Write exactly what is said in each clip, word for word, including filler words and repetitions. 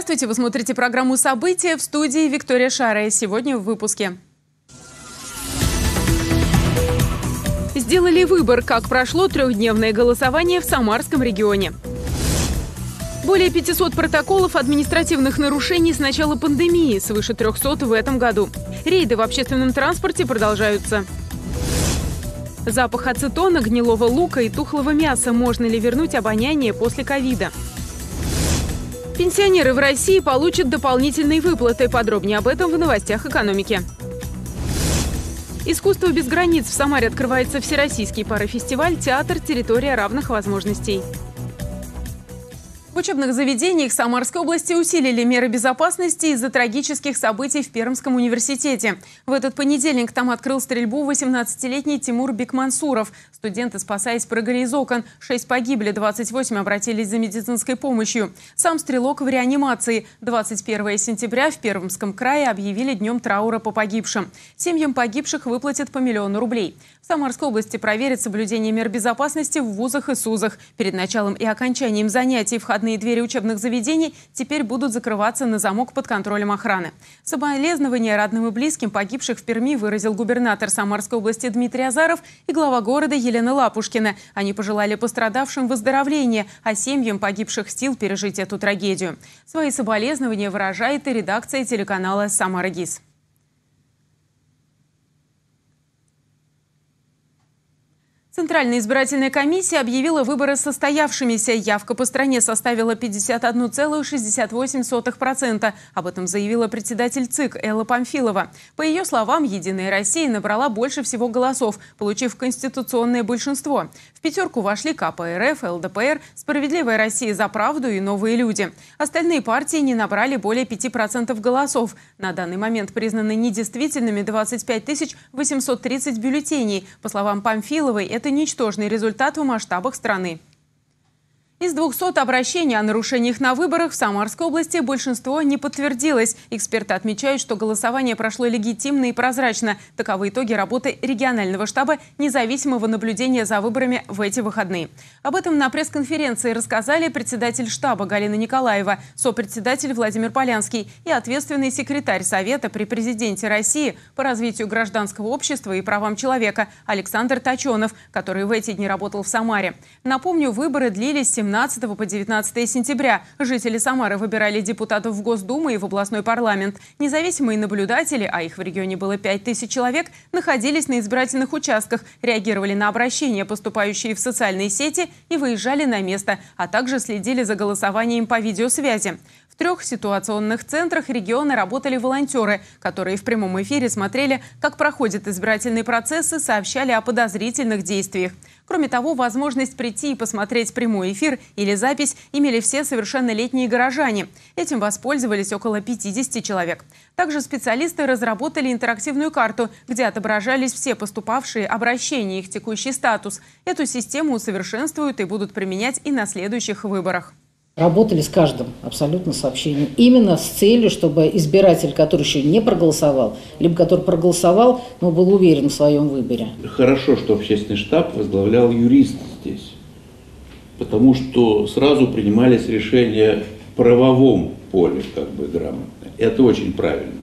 Здравствуйте, вы смотрите программу «События», в студии Виктория Шарая. Сегодня в выпуске. Сделали выбор, как прошло трехдневное голосование в Самарском регионе. Более пятисот протоколов административных нарушений с начала пандемии, свыше трёхсот в этом году. Рейды в общественном транспорте продолжаются. Запах ацетона, гнилого лука и тухлого мяса. Можно ли вернуть обоняние после ковида? Пенсионеры в России получат дополнительные выплаты. Подробнее об этом в новостях экономики. Искусство без границ. В Самаре открывается всероссийский парафестиваль «Театр. Территория равных возможностей». В учебных заведениях Самарской области усилили меры безопасности из-за трагических событий в Пермском университете. В этот понедельник там открыл стрельбу восемнадцатилетний Тимур Бекмансуров. Студенты, спасаясь, прыгали из окон. Шесть погибли, двадцать восемь обратились за медицинской помощью. Сам стрелок в реанимации. двадцать первого сентября в Пермском крае объявили днем траура по погибшим. Семьям погибших выплатят по миллиону рублей. В Самарской области проверят соблюдение мер безопасности в вузах и СУЗах. Перед началом и окончанием занятий входные двери учебных заведений теперь будут закрываться на замок под контролем охраны. Соболезнования родным и близким погибших в Перми выразил губернатор Самарской области Дмитрий Азаров и глава города Елена Лапушкина. Они пожелали пострадавшим выздоровления, а семьям погибших сил пережить эту трагедию. Свои соболезнования выражает и редакция телеканала «Самара ГИС». Центральная избирательная комиссия объявила выборы состоявшимися. Явка по стране составила пятьдесят одна целая шестьдесят восемь сотых процента. Об этом заявила председатель ЦИК Элла Памфилова. По ее словам, «Единая Россия» набрала больше всего голосов, получив конституционное большинство. В пятерку вошли КПРФ, ЛДПР, «Справедливая Россия за правду» и «Новые люди». Остальные партии не набрали более пяти процентов голосов. На данный момент признаны недействительными двадцать пять тысяч восемьсот тридцать бюллетеней. По словам Памфиловой, это ничтожный результат в масштабах страны. Из двухсот обращений о нарушениях на выборах в Самарской области большинство не подтвердилось. Эксперты отмечают, что голосование прошло легитимно и прозрачно. Таковы итоги работы регионального штаба независимого наблюдения за выборами в эти выходные. Об этом на пресс-конференции рассказали председатель штаба Галина Николаева, сопредседатель Владимир Полянский и ответственный секретарь Совета при президенте России по развитию гражданского общества и правам человека Александр Точенов, который в эти дни работал в Самаре. Напомню, выборы длились с семнадцатого по девятнадцатое сентября. Жители Самары выбирали депутатов в Госдуму и в областной парламент. Независимые наблюдатели, а их в регионе было пять тысяч человек, находились на избирательных участках, реагировали на обращения, поступающие в социальные сети, и выезжали на место, а также следили за голосованием по видеосвязи. В трех ситуационных центрах региона работали волонтеры, которые в прямом эфире смотрели, как проходят избирательные процессы, сообщали о подозрительных действиях. Кроме того, возможность прийти и посмотреть прямой эфир или запись имели все совершеннолетние горожане. Этим воспользовались около пятидесяти человек. Также специалисты разработали интерактивную карту, где отображались все поступавшие обращения и их текущий статус. Эту систему усовершенствуют и будут применять и на следующих выборах. Работали с каждым абсолютно сообщением. Именно с целью, чтобы избиратель, который еще не проголосовал, либо который проголосовал, но был уверен в своем выборе. Хорошо, что общественный штаб возглавлял юрист здесь, потому что сразу принимались решения в правовом поле, как бы грамотно. Это очень правильно.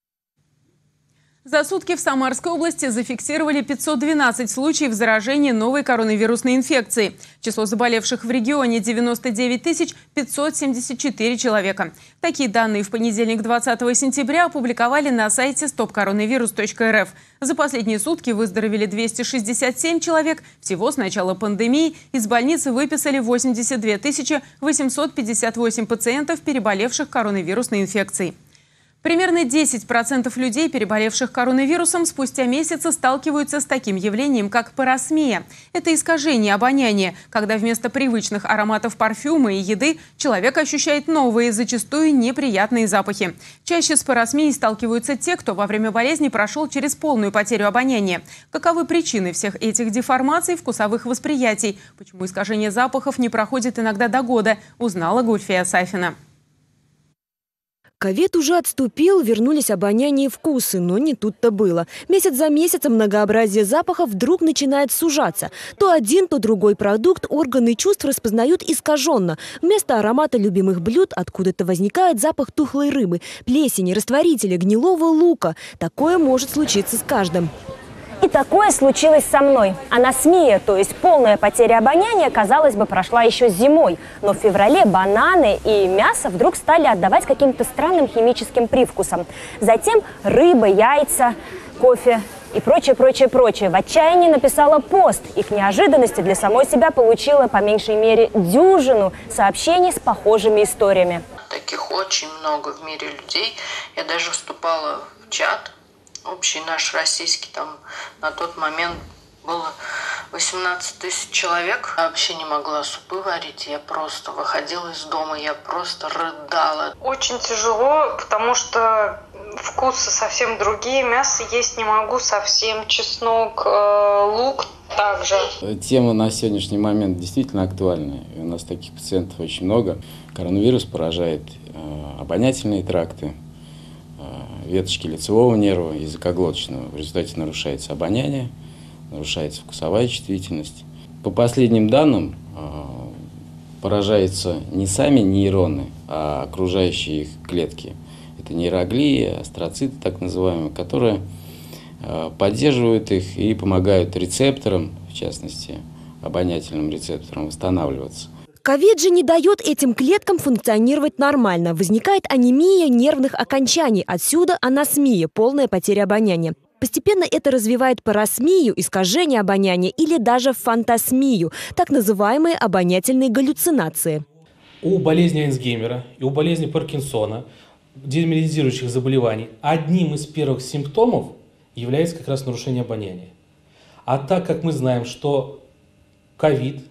За сутки в Самарской области зафиксировали пятьсот двенадцать случаев заражения новой коронавирусной инфекцией. Число заболевших в регионе – девяносто девять тысяч пятьсот семьдесят четыре человека. Такие данные в понедельник, двадцатого сентября, опубликовали на сайте стоп коронавирус точка эр эф. За последние сутки выздоровели двести шестьдесят семь человек. Всего с начала пандемии из больницы выписали восемьдесят две тысячи восемьсот пятьдесят восемь пациентов, переболевших коронавирусной инфекцией. Примерно десять процентов людей, переболевших коронавирусом, спустя месяцы сталкиваются с таким явлением, как парасмия. Это искажение обоняния, когда вместо привычных ароматов парфюма и еды человек ощущает новые, зачастую неприятные запахи. Чаще с парасмией сталкиваются те, кто во время болезни прошел через полную потерю обоняния. Каковы причины всех этих деформаций вкусовых восприятий? Почему искажение запахов не проходит иногда до года, узнала Гульфия Сафина. Ковид уже отступил, вернулись обоняние и вкусы, но не тут-то было. Месяц за месяцем многообразие запахов вдруг начинает сужаться. То один, то другой продукт органы чувств распознают искаженно. Вместо аромата любимых блюд откуда-то возникает запах тухлой рыбы, плесени, растворителя, гнилого лука. Такое может случиться с каждым. И такое случилось со мной. Анасмия, то есть полная потеря обоняния, казалось бы, прошла еще зимой. Но в феврале бананы и мясо вдруг стали отдавать каким-то странным химическим привкусом. Затем рыба, яйца, кофе и прочее, прочее, прочее. В отчаянии написала пост и к неожиданности для самой себя получила по меньшей мере дюжину сообщений с похожими историями. Таких очень много в мире людей. Я даже вступала в чат. Общий наш российский, там на тот момент было восемнадцать тысяч человек. Я вообще не могла супы варить, я просто выходила из дома, я просто рыдала. Очень тяжело, потому что вкусы совсем другие, мясо есть не могу совсем, чеснок, лук также. Тема на сегодняшний момент действительно актуальная. У нас таких пациентов очень много. Коронавирус поражает обонятельные тракты, веточки лицевого нерва, языкоглоточного. В результате нарушается обоняние, нарушается вкусовая чувствительность. По последним данным, поражаются не сами нейроны, а окружающие их клетки. Это нейроглии, астроциты так называемые, которые поддерживают их и помогают рецепторам, в частности, обонятельным рецепторам, восстанавливаться. Ковид же не дает этим клеткам функционировать нормально. Возникает анемия нервных окончаний. Отсюда анасмия, полная потеря обоняния. Постепенно это развивает парасмию, искажение обоняния или даже фантасмию, так называемые обонятельные галлюцинации. У болезни Альцгеймера и у болезни Паркинсона, демиелинизирующих заболеваний, одним из первых симптомов является как раз нарушение обоняния. А так как мы знаем, что ковид,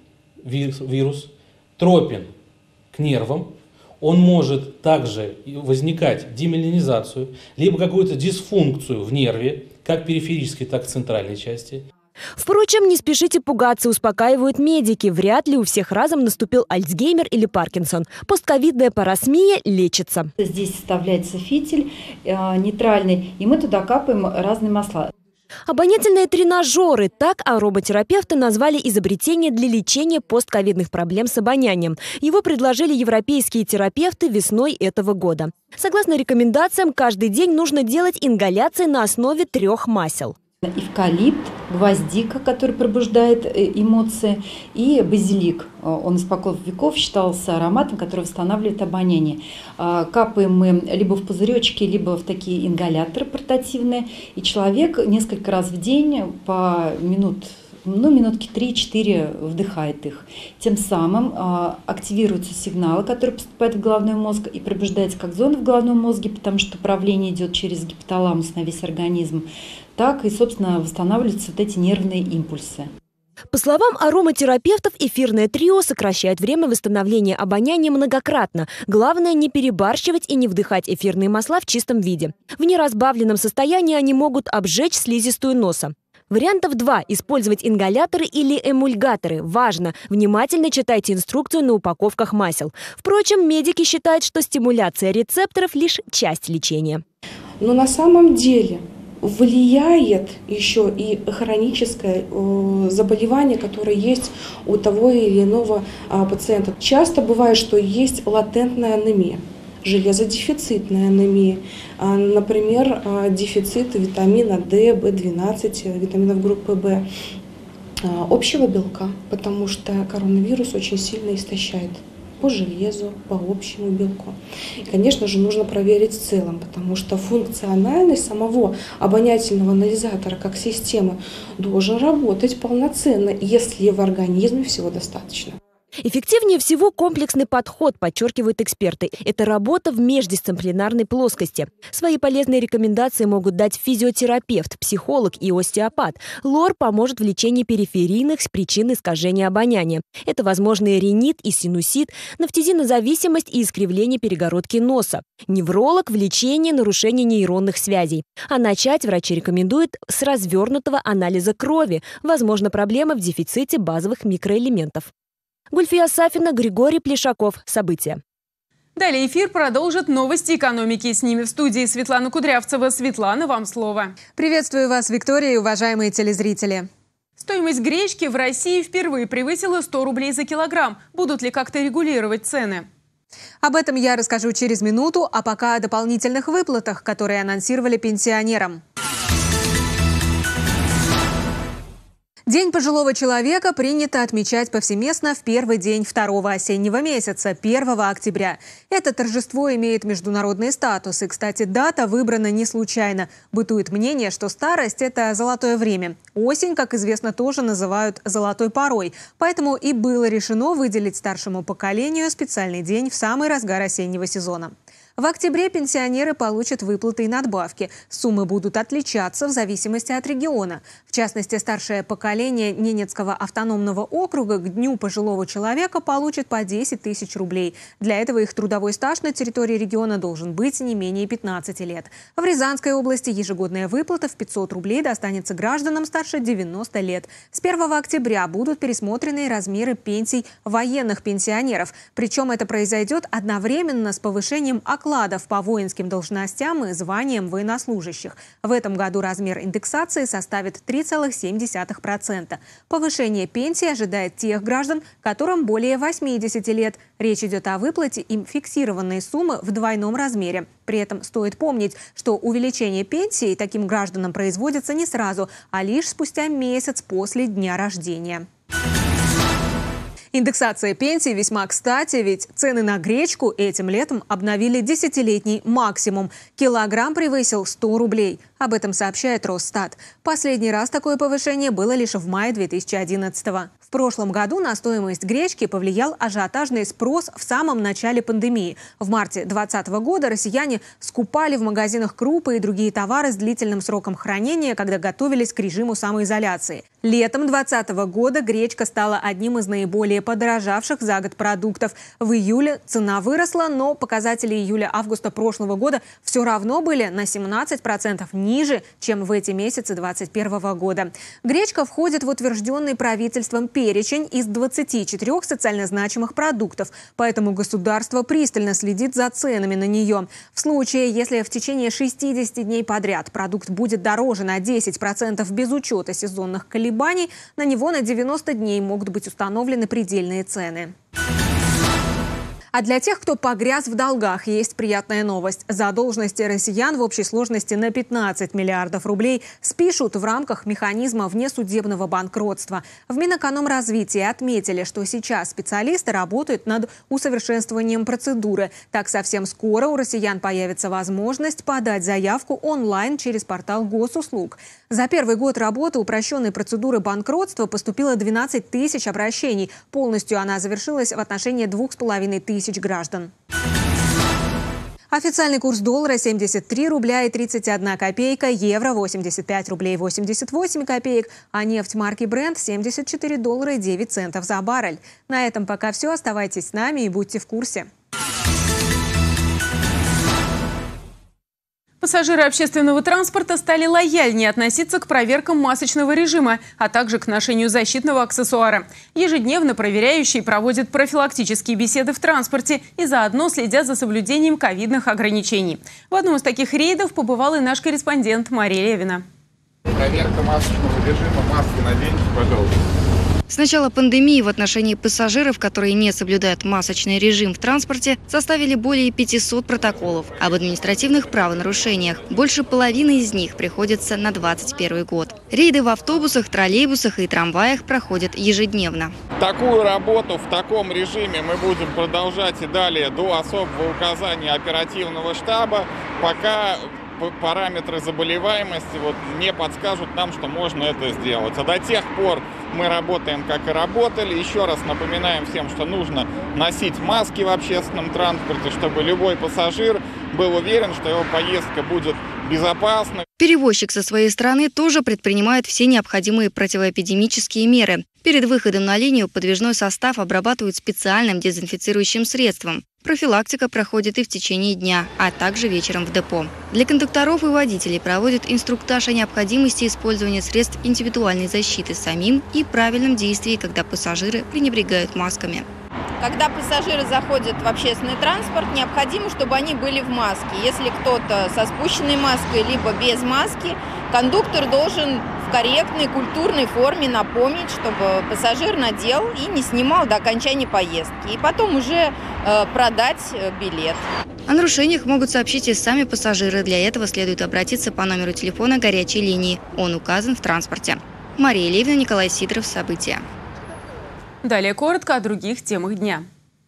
вирус, тропен к нервам, он может также возникать демиелинизацию, либо какую-то дисфункцию в нерве, как периферической, так и центральной части. Впрочем, не спешите пугаться, успокаивают медики. Вряд ли у всех разом наступил Альцгеймер или Паркинсон. Постковидная парасмия лечится. Здесь вставляется фитиль э, нейтральный, и мы туда капаем разные масла. Обонятельные тренажеры – так ароматерапевты назвали изобретение для лечения постковидных проблем с обонянием. Его предложили европейские терапевты весной этого года. Согласно рекомендациям, каждый день нужно делать ингаляции на основе трех масел. Эвкалипт, гвоздика, который пробуждает эмоции, и базилик. Он испокон веков считался ароматом, который восстанавливает обоняние. Капаем мы либо в пузыречки, либо в такие ингаляторы портативные. И человек несколько раз в день по минут, ну, минутки три-четыре вдыхает их. Тем самым активируются сигналы, которые поступают в головной мозг, и пробуждается как зона в головном мозге, потому что управление идет через гипоталамус на весь организм, так и, собственно, восстанавливаются вот эти нервные импульсы. По словам ароматерапевтов, эфирное трио сокращает время восстановления обоняния многократно. Главное не перебарщивать и не вдыхать эфирные масла в чистом виде. В неразбавленном состоянии они могут обжечь слизистую носа. Вариантов два – использовать ингаляторы или эмульгаторы. Важно, внимательно читайте инструкцию на упаковках масел. Впрочем, медики считают, что стимуляция рецепторов – лишь часть лечения. Но на самом деле влияет еще и хроническое заболевание, которое есть у того или иного пациента. Часто бывает, что есть латентная анемия, железодефицитная анемия, например, дефицит витамина D, бэ двенадцать, витаминов группы В, общего белка, потому что коронавирус очень сильно истощает по железу, по общему белку. И, конечно же, нужно проверить в целом, потому что функциональность самого обонятельного анализатора как системы должен работать полноценно, если в организме всего достаточно. Эффективнее всего комплексный подход, подчеркивают эксперты. Это работа в междисциплинарной плоскости. Свои полезные рекомендации могут дать физиотерапевт, психолог и остеопат. Лор поможет в лечении периферийных причин искажения обоняния. Это возможные ринит и синусит, нафтизинозависимость и искривление перегородки носа. Невролог в лечении нарушений нейронных связей. А начать врачи рекомендуют с развернутого анализа крови. Возможно, проблемы в дефиците базовых микроэлементов. Гульфия Сафина, Григорий Плешаков. События. Далее эфир продолжит новости экономики. С ними в студии Светлана Кудрявцева. Светлана, вам слово. Приветствую вас, Виктория, и уважаемые телезрители. Стоимость гречки в России впервые превысила сто рублей за килограмм. Будут ли как-то регулировать цены? Об этом я расскажу через минуту, а пока о дополнительных выплатах, которые анонсировали пенсионерам. День пожилого человека принято отмечать повсеместно в первый день второго осеннего месяца, первого октября. Это торжество имеет международный статус. И, кстати, дата выбрана не случайно. Бытует мнение, что старость – это золотое время. Осень, как известно, тоже называют золотой порой. Поэтому и было решено выделить старшему поколению специальный день в самый разгар осеннего сезона. В октябре пенсионеры получат выплаты и надбавки. Суммы будут отличаться в зависимости от региона. В частности, старшее поколение Ненецкого автономного округа к Дню пожилого человека получит по десять тысяч рублей. Для этого их трудовой стаж на территории региона должен быть не менее пятнадцати лет. В Рязанской области ежегодная выплата в пятьсот рублей достанется гражданам старше девяноста лет. С первого октября будут пересмотрены размеры пенсий военных пенсионеров. Причем это произойдет одновременно с повышением окладов. Окладов по воинским должностям и званиям военнослужащих. В этом году размер индексации составит три целых семь десятых процента. Повышение пенсии ожидает тех граждан, которым более восьмидесяти лет. Речь идет о выплате им фиксированной суммы в двойном размере. При этом стоит помнить, что увеличение пенсии таким гражданам производится не сразу, а лишь спустя месяц после дня рождения. Индексация пенсий весьма кстати, ведь цены на гречку этим летом обновили десятилетний максимум. Килограмм превысил сто рублей. Об этом сообщает Росстат. Последний раз такое повышение было лишь в мае две тысячи одиннадцатого. В прошлом году на стоимость гречки повлиял ажиотажный спрос в самом начале пандемии. В марте две тысячи двадцатого года россияне скупали в магазинах крупы и другие товары с длительным сроком хранения, когда готовились к режиму самоизоляции. Летом две тысячи двадцатого года гречка стала одним из наиболее подорожавших за год продуктов. В июле цена выросла, но показатели июля-августа прошлого года все равно были на семнадцать процентов ниже, чем в эти месяцы две тысячи двадцать первого года. Гречка входит в утвержденный правительством перечень из двадцати четырёх социально значимых продуктов, поэтому государство пристально следит за ценами на нее. В случае, если в течение шестидесяти дней подряд продукт будет дороже на десять процентов без учета сезонных колебаний, на него на девяносто дней могут быть установлены предельные цены. А для тех, кто погряз в долгах, есть приятная новость. Задолженности россиян в общей сложности на пятнадцать миллиардов рублей спишут в рамках механизма внесудебного банкротства. В Минэкономразвитии отметили, что сейчас специалисты работают над усовершенствованием процедуры. Так, совсем скоро у россиян появится возможность подать заявку онлайн через портал госуслуг. За первый год работы упрощенной процедуры банкротства поступило двенадцать тысяч обращений. Полностью она завершилась в отношении двух с половиной тысяч граждан. Официальный курс доллара семьдесят три рубля и тридцать одна копейка, евро восемьдесят пять рублей восемьдесят восемь копеек, а нефть марки Brent семьдесят четыре доллара и девять центов за баррель. На этом пока все. Оставайтесь с нами и будьте в курсе. Пассажиры общественного транспорта стали лояльнее относиться к проверкам масочного режима, а также к ношению защитного аксессуара. Ежедневно проверяющие проводят профилактические беседы в транспорте и заодно следят за соблюдением ковидных ограничений. В одном из таких рейдов побывал и наш корреспондент Мария Левина. Проверка масочного режима. Маски наденьте, пожалуйста. С начала пандемии в отношении пассажиров, которые не соблюдают масочный режим в транспорте, составили более пятисот протоколов об административных правонарушениях. Больше половины из них приходится на двадцать первый год. Рейды в автобусах, троллейбусах и трамваях проходят ежедневно. Такую работу в таком режиме мы будем продолжать и далее до особого указания оперативного штаба, пока параметры заболеваемости вот не подскажут нам, что можно это сделать. А до тех пор мы работаем, как и работали. Еще раз напоминаем всем, что нужно носить маски в общественном транспорте, чтобы любой пассажир был уверен, что его поездка будет безопасной. Перевозчик со своей стороны тоже предпринимает все необходимые противоэпидемические меры. Перед выходом на линию подвижной состав обрабатывают специальным дезинфицирующим средством. Профилактика проходит и в течение дня, а также вечером в депо. Для кондукторов и водителей проводят инструктаж о необходимости использования средств индивидуальной защиты самим и правильном действии, когда пассажиры пренебрегают масками. когда пассажиры заходят в общественный транспорт, необходимо, чтобы они были в маске. Если кто-то со спущенной маской, либо без маски, кондуктор должен в корректной, культурной форме напомнить, чтобы пассажир надел и не снимал до окончания поездки. И потом уже э, продать билет. О нарушениях могут сообщить и сами пассажиры. Для этого следует обратиться по номеру телефона горячей линии. Он указан в транспорте. Мария Левина, Николай Сидоров. События. Далее коротко о других темах дня.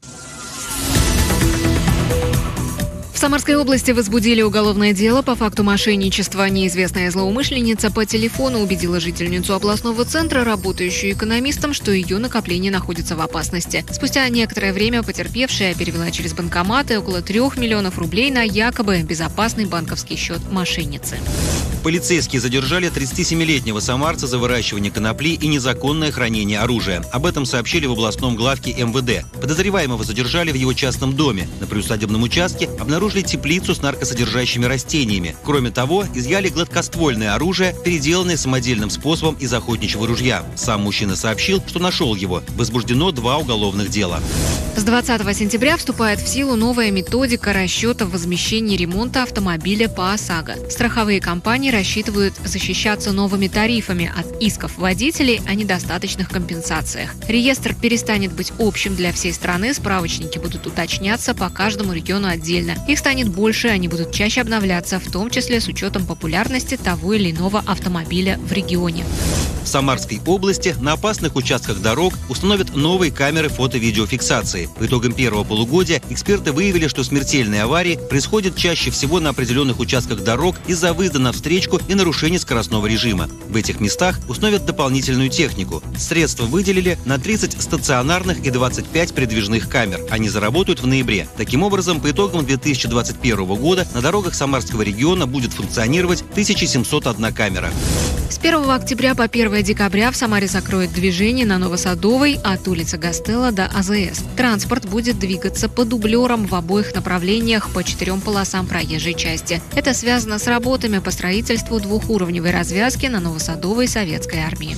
В Самарской области возбудили уголовное дело по факту мошенничества. Неизвестная злоумышленница по телефону убедила жительницу областного центра, работающую экономистом, что ее накопление находится в опасности. Спустя некоторое время потерпевшая перевела через банкоматы около трех миллионов рублей на якобы безопасный банковский счет мошенницы. Полицейские задержали тридцатисемилетнего самарца за выращивание конопли и незаконное хранение оружия. Об этом сообщили в областном главке эм вэ дэ. Подозреваемого задержали в его частном доме. На приусадебном участке обнаружили теплицу с наркосодержащими растениями. Кроме того, изъяли гладкоствольное оружие, переделанное самодельным способом из охотничьего ружья. Сам мужчина сообщил, что нашел его. Возбуждено два уголовных дела. С двадцатого сентября вступает в силу новая методика расчета возмещения ремонта автомобиля по ОСАГО. Страховые компании рассчитывают защищаться новыми тарифами от исков водителей о недостаточных компенсациях. Реестр перестанет быть общим для всей страны, справочники будут уточняться по каждому региону отдельно. Их станет больше, они будут чаще обновляться, в том числе с учетом популярности того или иного автомобиля в регионе. В Самарской области на опасных участках дорог установят новые камеры фото-видеофиксации. По итогам первого полугодия эксперты выявили, что смертельные аварии происходят чаще всего на определенных участках дорог из-за выезда на встречку и нарушения скоростного режима. В этих местах установят дополнительную технику. Средства выделили на тридцать стационарных и двадцать пять передвижных камер. Они заработают в ноябре. Таким образом, по итогам две тысячи двадцать первого года на дорогах Самарского региона будет функционировать тысяча семьсот одна камера. С первого октября по первое декабря в Самаре закроют движение на Новосадовой от улицы Гастелло до а зэ эс. Транспорт будет двигаться по дублерам в обоих направлениях по четырем полосам проезжей части. Это связано с работами по строительству двухуровневой развязки на Новосадовой Советской армии.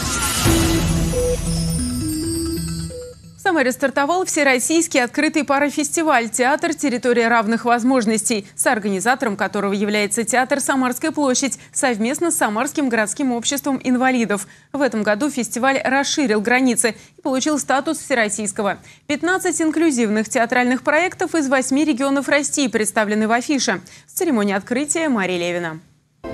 В Самаре стартовал всероссийский открытый парафестиваль «Театр. Территория равных возможностей», соорганизатором которого является Театр «Самарская площадь» совместно с Самарским городским обществом инвалидов. В этом году фестиваль расширил границы и получил статус всероссийского. пятнадцать инклюзивных театральных проектов из восьми регионов России представлены в афише. С церемонии открытия Мария Левина.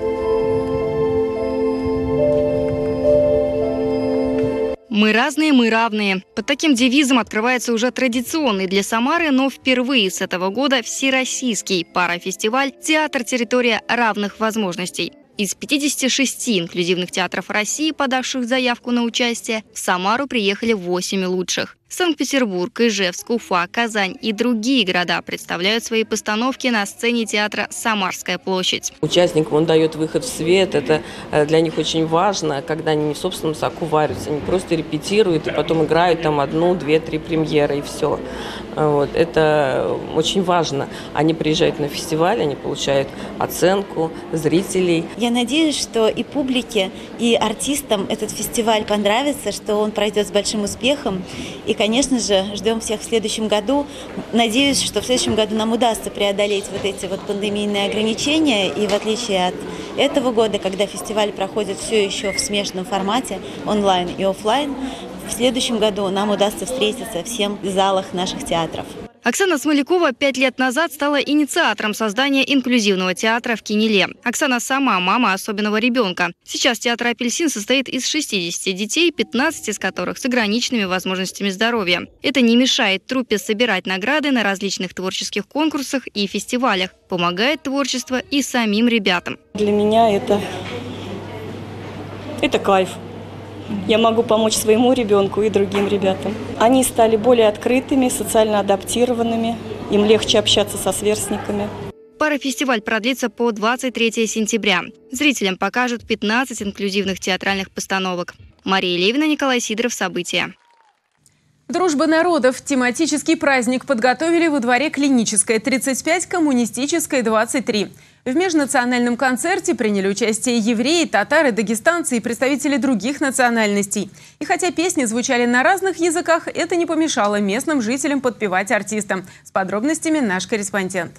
«Мы разные, мы равные». Под таким девизом открывается уже традиционный для Самары, но впервые с этого года всероссийский парафестиваль «Театр. Территория равных возможностей». Из пятидесяти шести инклюзивных театров России, подавших заявку на участие, в Самару приехали восемь лучших. Санкт-Петербург, Ижевск, Уфа, Казань и другие города представляют свои постановки на сцене театра «Самарская площадь». Участникам он дает выход в свет. Это для них очень важно, когда они не в собственном соку варятся. Они просто репетируют и потом играют там одну, две, три премьеры и все. Вот. Это очень важно. Они приезжают на фестиваль, они получают оценку зрителей. Я надеюсь, что и публике, и артистам этот фестиваль понравится, что он пройдет с большим успехом. И, конечно же, ждем всех в следующем году. Надеюсь, что в следующем году нам удастся преодолеть вот эти вот пандемийные ограничения. И в отличие от этого года, когда фестиваль проходит все еще в смешанном формате, онлайн и офлайн, в следующем году нам удастся встретиться всем в залах наших театров. Оксана Смолякова пять лет назад стала инициатором создания инклюзивного театра в Кинеле. Оксана сама мама особенного ребенка. Сейчас театр «Апельсин» состоит из шестидесяти детей, пятнадцати из которых с ограниченными возможностями здоровья. Это не мешает труппе собирать награды на различных творческих конкурсах и фестивалях. Помогает творчество и самим ребятам. Для меня это, это кайф. Я могу помочь своему ребенку и другим ребятам. Они стали более открытыми, социально адаптированными, им легче общаться со сверстниками. Парафестиваль продлится по двадцать третьего сентября. Зрителям покажут пятнадцать инклюзивных театральных постановок. Мария Левина, Николай Сидоров. События. Дружба народов. Тематический праздник подготовили во дворе Клинической тридцать пять, Коммунистической двадцать три. В межнациональном концерте приняли участие евреи, татары, дагестанцы и представители других национальностей. И хотя песни звучали на разных языках, это не помешало местным жителям подпевать артистам. С подробностями наш корреспондент.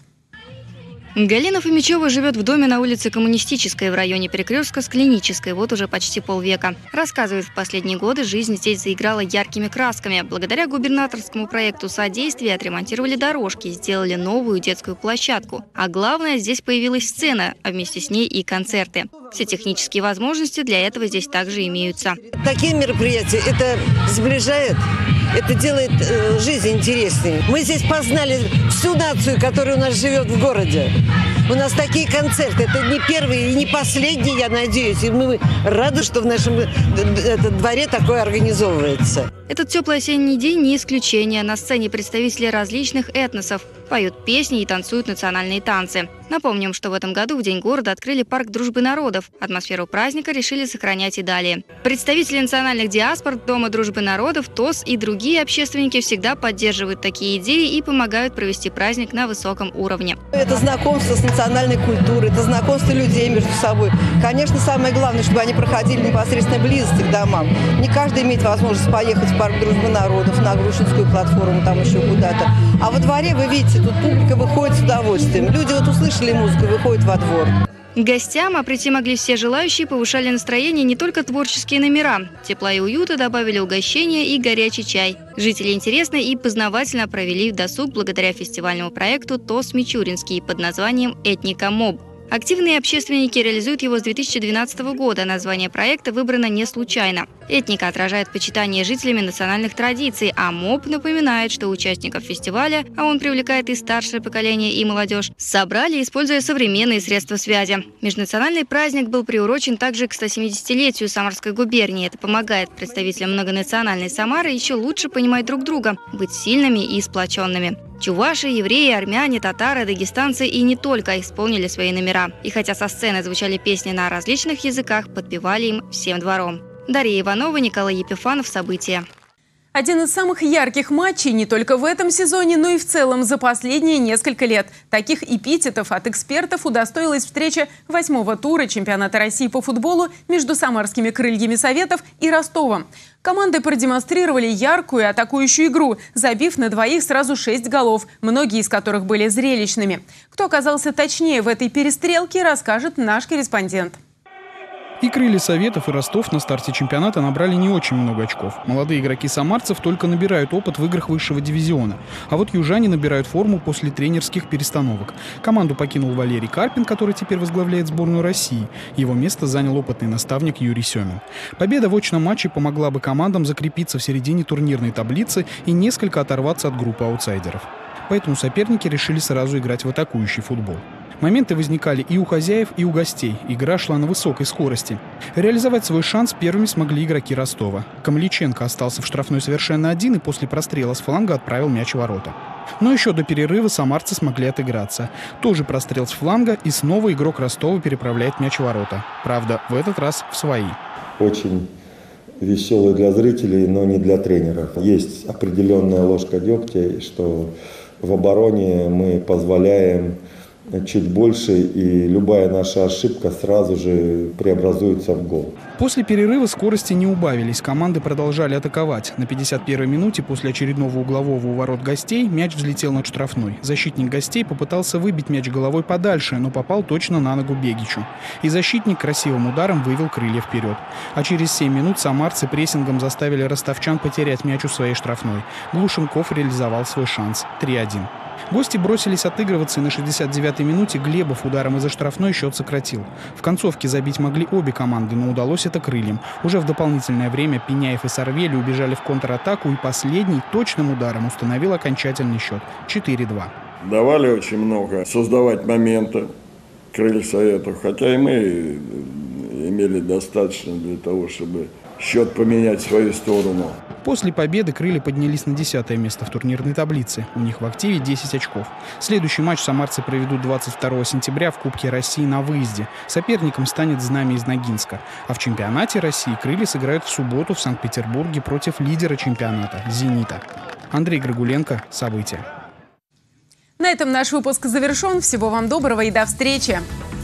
Галина Фомичева живет в доме на улице Коммунистической в районе перекрестка с Клинической вот уже почти полвека. Рассказывает, в последние годы жизнь здесь заиграла яркими красками. Благодаря губернаторскому проекту содействия отремонтировали дорожки, сделали новую детскую площадку. А главное, здесь появилась сцена, а вместе с ней и концерты. Все технические возможности для этого здесь также имеются. Такие мероприятия это сближает. Это делает э, жизнь интереснее. Мы здесь познали всю нацию, которая у нас живет в городе. У нас такие концерты. Это не первый и не последний, я надеюсь. И мы рады, что в нашем это, дворе такое организовывается. Этот теплый осенний день не исключение. На сцене представители различных этносов поют песни и танцуют национальные танцы. Напомним, что в этом году в День города открыли парк Дружбы народов. Атмосферу праздника решили сохранять и далее. Представители национальных диаспор, Дома Дружбы народов, ТОС и другие общественники всегда поддерживают такие идеи и помогают провести праздник на высоком уровне. Это знакомство с национальной культурой, это знакомство людей между собой. Конечно, самое главное, чтобы они проходили непосредственно близости к домам. Не каждый имеет возможность поехать в парк Дружбы народов, на Грушинскую платформу, там еще куда-то. А во дворе, вы видите, тут публика выходит с удовольствием. Люди вот услышали музыку и выходят во двор. Гостям, а прийти могли все желающие, повышали настроение не только творческие номера. Тепла и уюта добавили угощения и горячий чай. Жители интересно и познавательно провели досуг благодаря фестивальному проекту ТОС Мичуринский под названием «Этника Моб». Активные общественники реализуют его с две тысячи двенадцатого года. Название проекта выбрано не случайно. Этника отражает почитание жителями национальных традиций, а МОБ напоминает, что участников фестиваля, а он привлекает и старшее поколение, и молодежь, собрали, используя современные средства связи. Межнациональный праздник был приурочен также к стосемидесятилетию Самарской губернии. Это помогает представителям многонациональной Самары еще лучше понимать друг друга, быть сильными и сплоченными. Чуваши, евреи, армяне, татары, дагестанцы и не только исполнили свои номера. И хотя со сцены звучали песни на различных языках, подпевали им всем двором. Дарья Иванова, Николай Епифанов. События. Один из самых ярких матчей не только в этом сезоне, но и в целом за последние несколько лет. Таких эпитетов от экспертов удостоилась встреча восьмого тура чемпионата России по футболу между самарскими крыльями Советов и Ростовом. Команды продемонстрировали яркую атакующую игру, забив на двоих сразу шесть голов, многие из которых были зрелищными. Кто оказался точнее в этой перестрелке, расскажет наш корреспондент. И крылья Советов, и Ростов на старте чемпионата набрали не очень много очков. Молодые игроки самарцев только набирают опыт в играх высшего дивизиона. А вот южане набирают форму после тренерских перестановок. Команду покинул Валерий Карпин, который теперь возглавляет сборную России. Его место занял опытный наставник Юрий Семин. Победа в очном матче помогла бы командам закрепиться в середине турнирной таблицы и несколько оторваться от группы аутсайдеров. Поэтому соперники решили сразу играть в атакующий футбол. Моменты возникали и у хозяев, и у гостей. Игра шла на высокой скорости. Реализовать свой шанс первыми смогли игроки Ростова. Камличенко остался в штрафной совершенно один и после прострела с фланга отправил мяч в ворота. Но еще до перерыва самарцы смогли отыграться. Тоже прострел с фланга, и снова игрок Ростова переправляет мяч в ворота. Правда, в этот раз в свои. Очень веселый для зрителей, но не для тренеров. Есть определенная ложка дегтя, что в обороне мы позволяем чуть больше, и любая наша ошибка сразу же преобразуется в гол. После перерыва скорости не убавились. Команды продолжали атаковать. На пятьдесят первой минуте после очередного углового у ворот гостей мяч взлетел над штрафной. Защитник гостей попытался выбить мяч головой подальше, но попал точно на ногу Бегичу. И защитник красивым ударом вывел крылья вперед. А через семь минут самарцы прессингом заставили ростовчан потерять мяч у своей штрафной. Глушенков реализовал свой шанс. три один. Гости бросились отыгрываться, и на шестьдесят девятой минуте Глебов ударом из-за штрафной счет сократил. В концовке забить могли обе команды, но удалось это крыльям. Уже в дополнительное время Пеняев и Сарвели убежали в контратаку, и последний точным ударом установил окончательный счет четыре два. Давали очень много создавать моменты крылья Советов, хотя и мы имели достаточно для того, чтобы счет поменять в свою сторону. После победы крылья поднялись на десятое место в турнирной таблице. У них в активе десять очков. Следующий матч самарцы проведут двадцать второго сентября в Кубке России на выезде. Соперником станет «Знамя» из Ногинска. А в чемпионате России крылья сыграют в субботу в Санкт-Петербурге против лидера чемпионата «Зенита». Андрей Григуленко. События. На этом наш выпуск завершен. Всего вам доброго и до встречи.